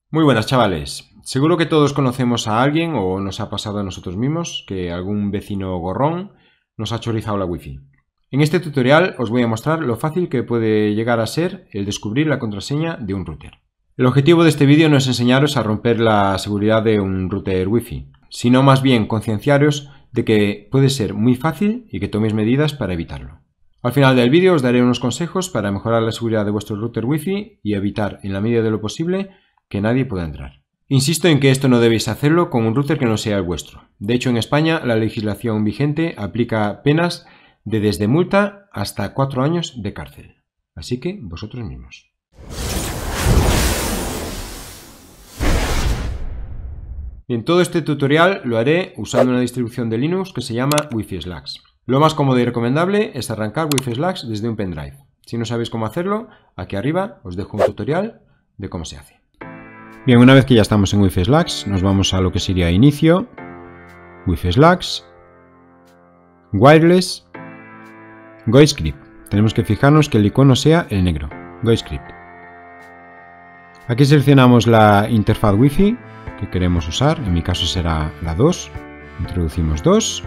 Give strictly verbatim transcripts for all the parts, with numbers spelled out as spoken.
Muy buenas, chavales. Seguro que todos conocemos a alguien o nos ha pasado a nosotros mismos que algún vecino gorrón nos ha chorizado la wifi. En este tutorial os voy a mostrar lo fácil que puede llegar a ser el descubrir la contraseña de un router. El objetivo de este vídeo no es enseñaros a romper la seguridad de un router wifi, sino más bien concienciaros de que puede ser muy fácil y que toméis medidas para evitarlo. Al final del vídeo os daré unos consejos para mejorar la seguridad de vuestro router wifi y evitar, en la medida de lo posible, que nadie pueda entrar. Insisto en que esto no debéis hacerlo con un router que no sea el vuestro. De hecho, en España la legislación vigente aplica penas de desde multa hasta cuatro años de cárcel. Así que vosotros mismos. Bien, todo este tutorial lo haré usando una distribución de Linux que se llama Wi-Fi Slacks. Lo más cómodo y recomendable es arrancar Wi-Fi Slacks desde un pendrive. Si no sabéis cómo hacerlo, aquí arriba os dejo un tutorial de cómo se hace. Bien, una vez que ya estamos en Wi-Fi Slacks, nos vamos a lo que sería inicio, Wi-Fi Slacks, wireless, GoScript. Tenemos que fijarnos que el icono sea el negro, GoScript. Aquí seleccionamos la interfaz Wi-Fi que queremos usar, en mi caso será la dos, introducimos dos.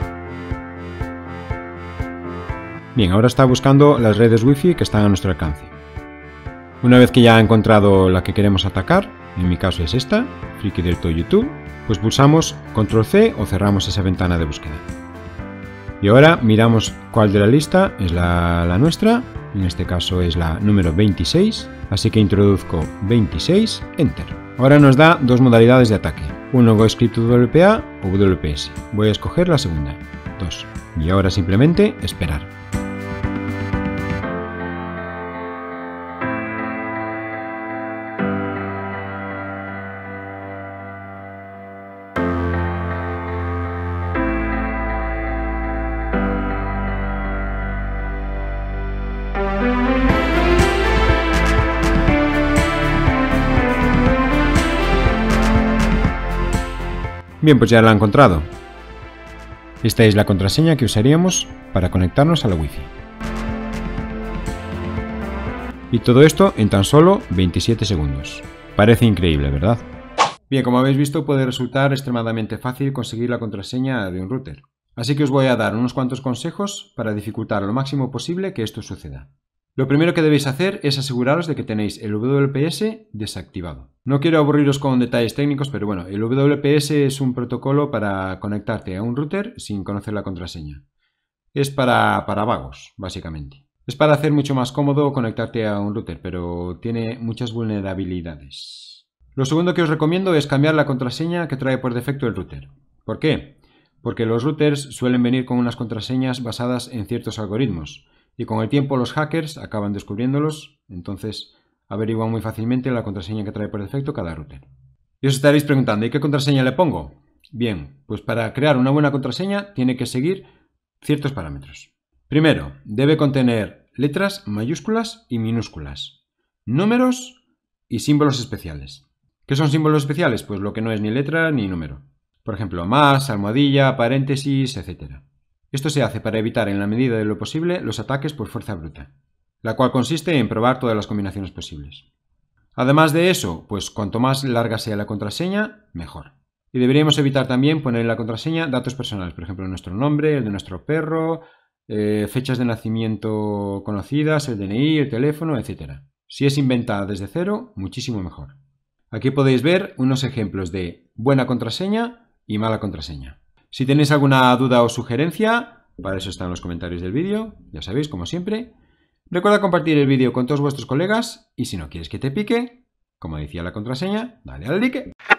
Bien, ahora está buscando las redes Wi-Fi que están a nuestro alcance. Una vez que ya ha encontrado la que queremos atacar, en mi caso es esta, Friki del todo YouTube, pues pulsamos control ce o cerramos esa ventana de búsqueda. Y ahora miramos cuál de la lista es la, la nuestra, en este caso es la número veintiséis, así que introduzco veintiséis, Enter. Ahora nos da dos modalidades de ataque, uno GoScript W P A o W P S. Voy a escoger la segunda, dos. Y ahora simplemente esperar. Bien, pues ya la he encontrado. Esta es la contraseña que usaríamos para conectarnos a la Wi-Fi. Y todo esto en tan solo veintisiete segundos. Parece increíble, ¿verdad? Bien, como habéis visto, puede resultar extremadamente fácil conseguir la contraseña de un router. Así que os voy a dar unos cuantos consejos para dificultar lo máximo posible que esto suceda. Lo primero que debéis hacer es aseguraros de que tenéis el W P S desactivado. No quiero aburriros con detalles técnicos, pero bueno, el W P S es un protocolo para conectarte a un router sin conocer la contraseña. Es para, para vagos, básicamente. Es para hacer mucho más cómodo conectarte a un router, pero tiene muchas vulnerabilidades. Lo segundo que os recomiendo es cambiar la contraseña que trae por defecto el router. ¿Por qué? Porque los routers suelen venir con unas contraseñas basadas en ciertos algoritmos. Y con el tiempo los hackers acaban descubriéndolos, entonces averiguan muy fácilmente la contraseña que trae por defecto cada router. Y os estaréis preguntando, ¿y qué contraseña le pongo? Bien, pues para crear una buena contraseña tiene que seguir ciertos parámetros. Primero, debe contener letras mayúsculas y minúsculas, números y símbolos especiales. ¿Qué son símbolos especiales? Pues lo que no es ni letra ni número. Por ejemplo, más, almohadilla, paréntesis, etcétera. Esto se hace para evitar en la medida de lo posible los ataques por fuerza bruta, la cual consiste en probar todas las combinaciones posibles. Además de eso, pues cuanto más larga sea la contraseña, mejor. Y deberíamos evitar también poner en la contraseña datos personales, por ejemplo nuestro nombre, el de nuestro perro, eh, fechas de nacimiento conocidas, el D N I, el teléfono, etcétera. Si es inventada desde cero, muchísimo mejor. Aquí podéis ver unos ejemplos de buena contraseña y mala contraseña. Si tenéis alguna duda o sugerencia, para eso están los comentarios del vídeo, ya sabéis, como siempre. Recuerda compartir el vídeo con todos vuestros colegas y si no quieres que te pique, como decía la contraseña, dale al like.